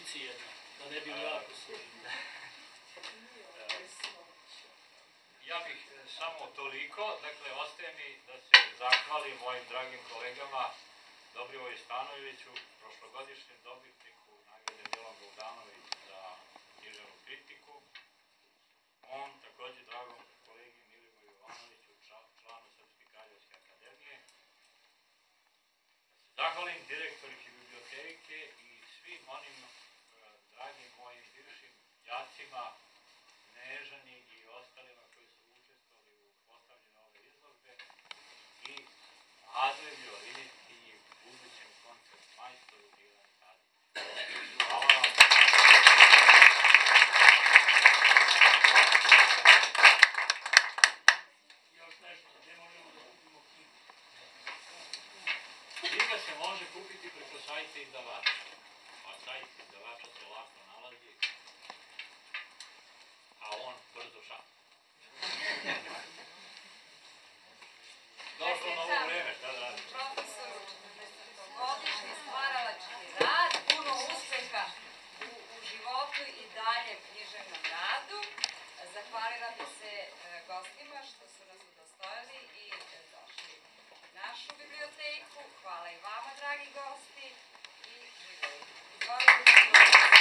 knjižici jedna, da ne bi jako složili. Ja bih samo toliko, dakle, ostaje mi da se zahvalim mojim dragim kolegama Dobrivoju Stanojeviću, prošlogodišnjem dobitniku nagrade Milan Bogdanović za književnu kritiku. On takođe dragom kolegi Milivoju Jovanoviću, članu Srpske kraljevske akademije. Zahvalim direktorki biblioteke i svim onim dragim mojim bivšim đacima, Nežani i ostalima koji su učestvovali u postavljanju ove izložbe i Adre violiniti i budućem koncert majstoru Dilani Tadić. Hvala vam. Još nešto, gdje možemo da kupimo knjigu? Knjiga se može kupiti preko sajta izdavača, a sajt izdavača se lako nalazi, a on brzo šalje. Došlo na ovo vreme, šta da radim? Profesoru, 40-godišnji stvaralački rad, puno uspeha u životu i daljem književnom radu. Zahvalila bi se gostima što su nas udostojili i došli u našu biblioteku. Hvala i vama, dragi gosti, i živjeli. Izvolite.